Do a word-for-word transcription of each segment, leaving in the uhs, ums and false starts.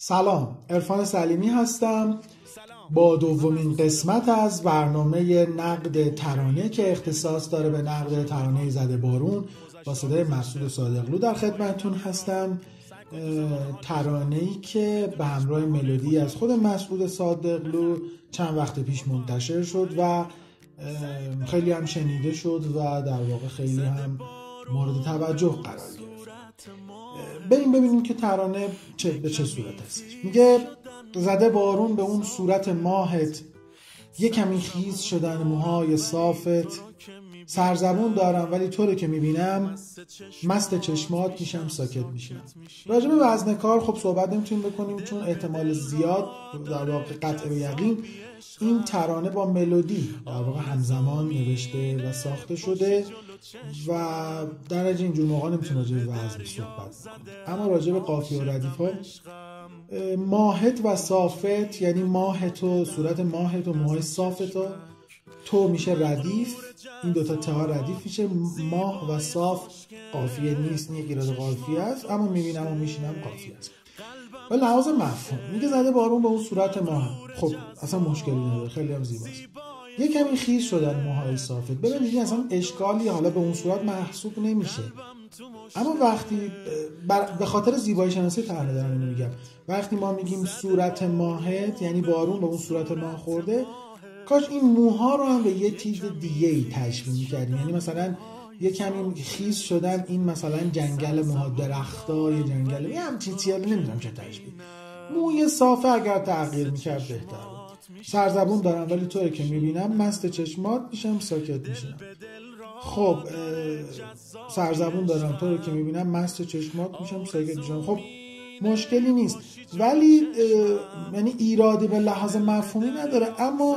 سلام، عرفان سلیمی هستم با دومین قسمت از برنامه نقد ترانه که اختصاص داره به نقد ترانه زده بارون با صدای مسعود صادقلو در خدمتتون هستم. ترانه‌ای که به همراه ملودی از خود مسعود صادقلو چند وقت پیش منتشر شد و خیلی هم شنیده شد و در واقع خیلی هم مورد توجه قرار گرفت. بریم ببینیم که ترانه چه به چه صورت هست. میگه زده بارون به اون صورت ماهت، یه کمی خیز شدن موهای صافت، سرزبون دارم ولی تو رو که میبینم مست چشمات میشم ساکت میشم. راجع به وزن کار خب صحبت نمیتونیم بکنیم چون احتمال زیاد در واقع قطع به یقین این ترانه با ملودی در واقع همزمان نوشته و ساخته شده و در نتیجه اینجور موقع نمیتونه راجع به وزن صحبت بکنیم. اما راجع به قافیه و ردیف ها، ماهت و صافت یعنی ماهت و صورت ماهت و موهای صافت و تو میشه ردیف، این دوتا ته ردیف میشه. ماه و صاف قافیه نیست، یک ایراد قافیه است، اما میبینم و میشینم قافیه است. و لحاظ مفهوم میگه زده بارون به اون صورت ماه، خب اصلا مشکلی نداره، خیلی هم زیباست. یه کمی خیز شدن موهای صافت، ببینید اصلا اشکالی حالا به اون صورت محسوب نمیشه، اما وقتی به خاطر زیبایی شناسی ترانه دارم اینو میگم، وقتی ما میگیم صورت ماهت یعنی بارون به اون صورت ماه خورده، کاش این موها رو هم به یه چیز دیگه ای تشبیه می‌کردیم. یعنی مثلا یه کمی خیز شدن این مثلا جنگل موها، درختا، یه جنگل یه همچین چیزی، نمیدونم چه تشبیه. موی صافه اگر تغییر میکرد بهتر بود. سرزبون دارم ولی تو رو که میبینم مست چشمات میشم ساکت میشم. خب سرزبون دارم تو رو که میبینم مست چشمات میشم ساکت میشم. خب مشکلی نیست، ولی یعنی ایرادی به لحاظ مفهومی نداره، اما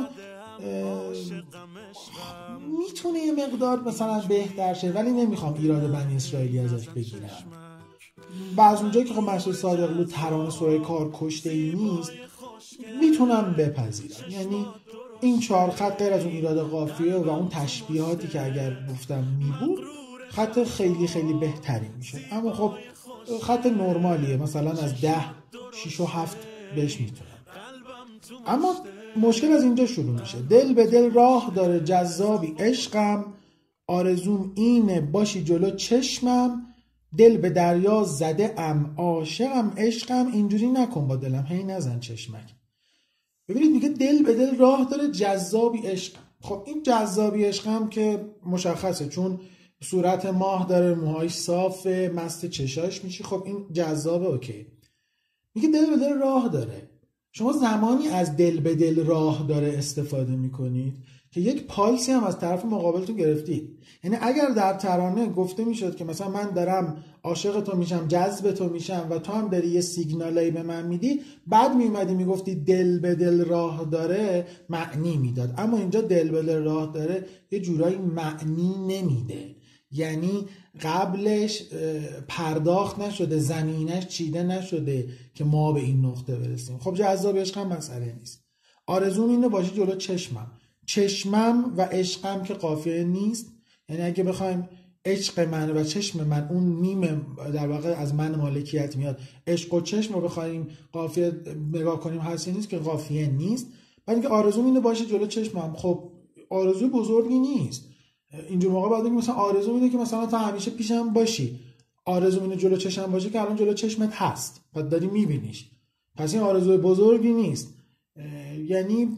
میتونه یه مقدار مثلا بهتر شه، ولی نمیخوام ایراد بنی اسرائیلی ازش بگیرم. بعض اونجایی که خب مسعود صادقلو ترانه سوره کار کشته ای نیست میتونم بپذیرم. یعنی این چهار خط غیر از اون ایراد قافیه و اون تشبیهاتی که اگر گفتم میبود خط خیلی خیلی بهتری میشه، اما خب خط نرمالیه، مثلا از ده شیش و هفت بهش میتونم. اما مشکل از اینجا شروع میشه. دل به دل راه داره جذابی عشقم، آرزوم اینه باشی جلو چشمم، دل به دریا زده ام عاشقم عشقم، اینجوری نکن با دلم هی نزن چشمک. ببینید میگه دل به دل راه داره جذابی عشقم. خب این جذابی عشقم که مشخصه چون صورت ماه داره، موهاش صافه، مست چشاش میشی، خب این جذابه، اوکی. میگه دل به دل راه داره. شما زمانی از دل به دل راه داره استفاده میکنید که یک پالسی هم از طرف مقابلتون گرفتید. یعنی اگر در ترانه گفته میشد که مثلا من دارم عاشق تو میشم، جذب تو میشم و تو هم داری یه سیگنالی به من میدی، بعد میومدی میگفتی دل به دل راه داره، معنی میداد. اما اینجا دل به دل راه داره یه جورایی معنی نمیده، یعنی قبلش پرداخت نشده، زمینش چیده نشده که ما به این نقطه برسیم. خب جذاب عشق هم مسئله نیست. آرزوم اینه باشی جلو چشمم، چشمم و عشقم که قافیه نیست. یعنی اگه بخوایم عشق من و چشم من، اون میم در واقع از من مالکیت میاد، عشق و چشم رو بخوایم قافیه نگاه کنیم هستی نیست که قافیه نیست. بعد اینکه آرزوم اینه باشی جلو چشمم، خب آرزوی بزرگی نیست. اینجور موقع باید بگیم مثلا آرزو اینه که مثلا تا همیشه پیشم باشی، آرزو اینه جلو چشم باشی که الان جلو چشمت هست و داری میبینیش، پس این آرزوی بزرگی نیست. یعنی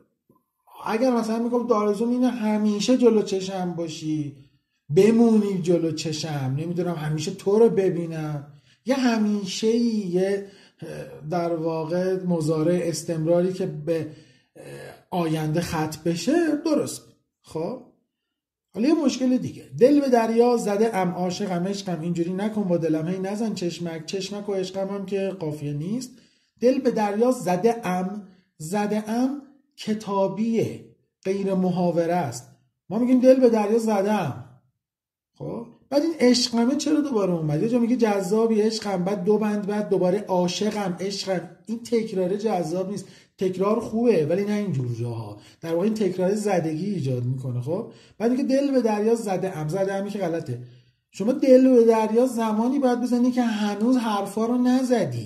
اگر مثلا میگم آرزو اینه همیشه جلو چشم باشی، بمونی جلو چشم، نمیدونم همیشه تو رو ببینم، یه همیشه یه در واقع مضارع استمراری که به آینده ختم بشه، درست. خب حالا یه مشکل دیگه، دل به دریا زده ام عاشقم عشقم، اینجوری نکن با دلم هی نزن چشمک، چشمک و عشقم هم که قافیه نیست. دل به دریا زده ام، زده ام کتابیه، غیر محاوره است. ما میگیم دل به دریا زدم، خب بعد این عشقمه چرا دوباره اومد؟ یه جا میگه جذابی عشقم، بعد دو بند بعد دوباره عاشقم عشقم. این تکرار جذاب نیست. تکرار خوبه ولی نه اینجور جاها، در واقع این تکرار زدگی ایجاد میکنه. خب بعد میگه دل به دریا زده ام، زده امی که غلطه. شما دل به دریا زمانی باید بزنی که هنوز حرفا رو نزدی.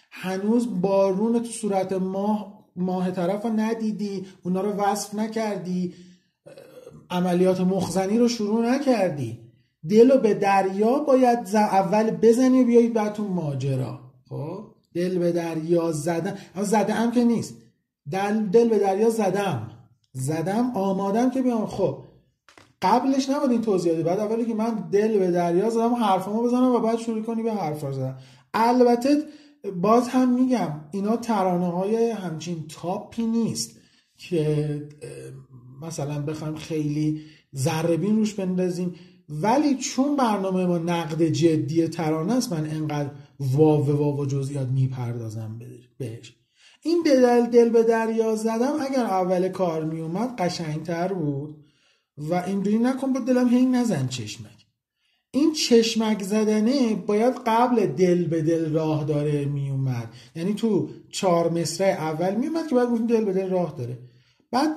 هنوز بارون تو صورت ماه ماه طرف رو ندیدی، اونا رو وصف نکردی، عملیات مخزنی رو شروع نکردی، دلو به دریا باید اول بزنی و بیایید بعد تو ماجرا. خب دل به دریا زدم، اما زدم که نیست، دل, دل به دریا زدم زدم آمادم که بیام. خب قبلش نباید این توضیحاتی، بعد اولی که من دل به دریا زدم حرفامو بزنم و بعد شروع کنی به حرفا زدن. البته باز هم میگم اینا ترانه های همچین تاپی نیست که مثلا بخوایم خیلی ذره بین روش بندازیم، ولی چون برنامه ما نقد جدی ترانه است من انقدر واو واو و جزئیات میپردازم بهش. این دل دل به دریا زدم اگر اول کار میومد قشنگتر بود و اینجوری نکن با دلم هی نزن چشمک. این چشمک زدنه باید قبل دل به دل راه داره میومد، یعنی تو چهار مصرع اول میومد که بعد گفتیم دل به دل راه داره. بعد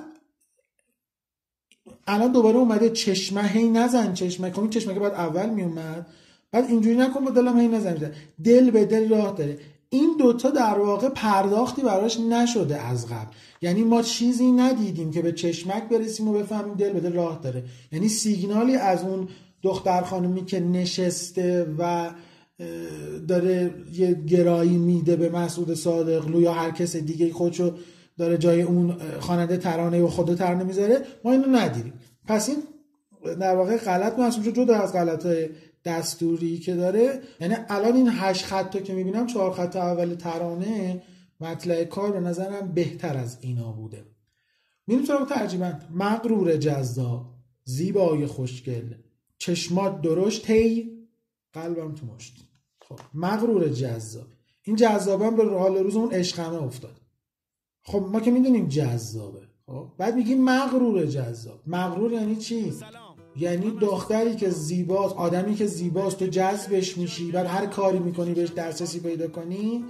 الان دوباره اومده چشمه هی نزن چشمک، این چشمک بعد اول میومد، بعد اینجوری نکن با دلم هی نزن دل به دل راه داره. این دوتا در واقع پرداختی براش نشده از قبل، یعنی ما چیزی ندیدیم که به چشمک برسیم و بفهمیم دل به دل راه داره، یعنی سیگنالی از اون دختر خانومی که نشسته و داره یه گرایی میده به مسعود صادقلو یا هر کس دیگه خودشو داره جای اون خواننده ترانه و خود ترانه میذاره، ما اینو ندیدیم. پس این در واقع غلط محسوب شد جدا از غلطای دستوری که داره. یعنی الان این هشت خطا که میبینم چهار خط اول ترانه مطلع کار به نظرم بهتر از اینا بوده. میریم سراغ ترجیبند. مغرور جذاب، زیبای خوشگل، چشمات درشت هی، قلبم تو مشت. خب مغرور جذاب، این جذابم به حال روز اون عشقمه افتاد. خب ما که میدونیم جذابه، خب بعد میگیم مغرور جذاب. مغرور یعنی چی؟ یعنی دختری که زیباست، آدمی که زیباست، تو جذبش میشی، بعد هر کاری میکنی بهش دسترسی پیدا کنی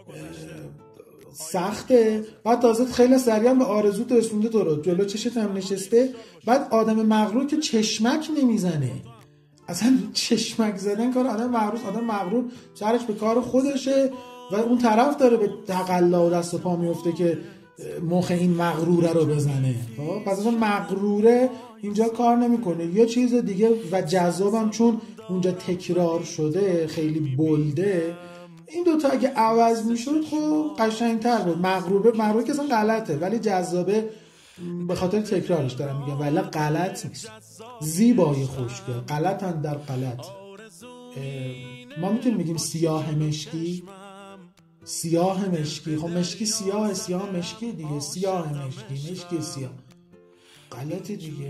سخته، بعد تازه خیلی سریع به آرزوت رسونده تو رو، جلو چشت هم نشسته. بعد آدم مغرور که چشمک نمیزنه، اصلا چشمک زدن کار آدم مغرور. آدم مغرور سرش به کار خودشه و اون طرف داره به تقلا و دست و پا میفته که مخ این مغروره رو بزنه. پس اصلا مغروره اینجا کار نمیکنه، یه چیز دیگه. و جذابم چون اونجا تکرار شده خیلی بلده، این دوتا اگه عوض میشد خب قشنگتر بود. مغروره مغرور که اصلا غلطه، ولی جذابه به خاطر تکرارش دارم میگم، ولی غلط نیست. زیبای خوشگل، غلطن در غلط. ما میتونیم بگیم سیاه مشکی، سیاه مشکی، خب مشکی سیاه، سیاه مشکی دیگه، سیاه مشکی، مشکی سیاه، غلطه دیگه.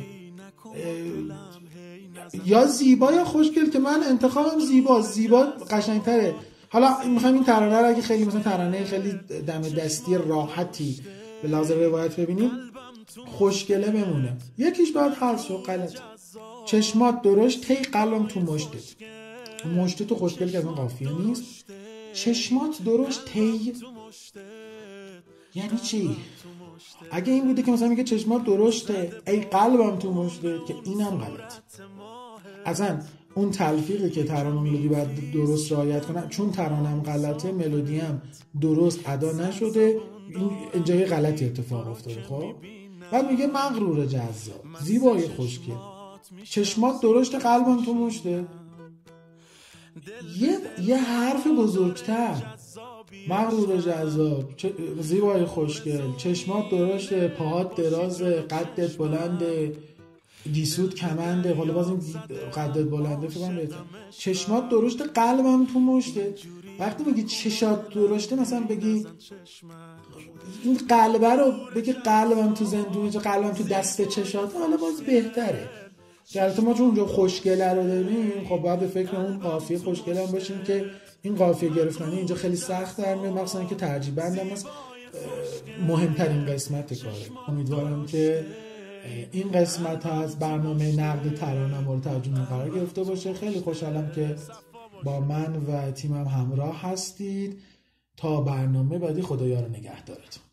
یا زیبا یا خوشگل که من انتخابم زیبا، زیبا قشنگتره. حالا میخوایم این ترانه رو اگه خیلی مثلا ترانه خیلی دم دستی راحتی به لحاظ روایت ببینیم، خوشگله بمونه. یکیش باید حرف شو غلط. چشمات درشت تی، قلبم تو مشتت. مشت تو خوشگل که از اون قافیه نیست. چشمات درشت تی یعنی چی؟ اگه این بوده که مثلا میگه چشمات درشته ای قلبم تو مشتت، که اینم غلط. اصلا اون تلفیقی که ترانه ملودی باید درست رعایت کنه، چون ترانم غلطه ملودی هم درست ادا نشده، اینجا یه غلطی اتفاق افتاده. خب بعد میگه مغرور جذاب، زیبای خوشگل، چشمات درشت قلبم تو مشته. یه یه حرف بزرگتر، مغرور جذاب، زیبای خوشگل، چشمات درشته، پاهات درازه، قدت بلنده، گیسوت کمنده. حالا باز این قدت بلنده فکر کنم بهتره. چشمات درشته قلبم تو مشته. وقتی میگی چشات درشته، مثلا بگی این قلبه رو بگی قلبم تو زندونه، قلبم تو دست چشات، حالا باز بهتره. البته ما چون اونجا خوشگله رو داریم، خب باید به فکر اون قافیه خوشگله هم باشیم که این قافیه گرفتن اینجا خیلی سخت در میاد، مخصوصا که ترجیح بندم از مهمترین قسمت کاره. امیدوارم که این قسمت ها از برنامه نقد ترانه مورد توجه قرار گرفته باشه. خیلی خوشحالم که با من و تیمم همراه هستید. تا برنامه بعدی، خدایا رو نگهدارتون.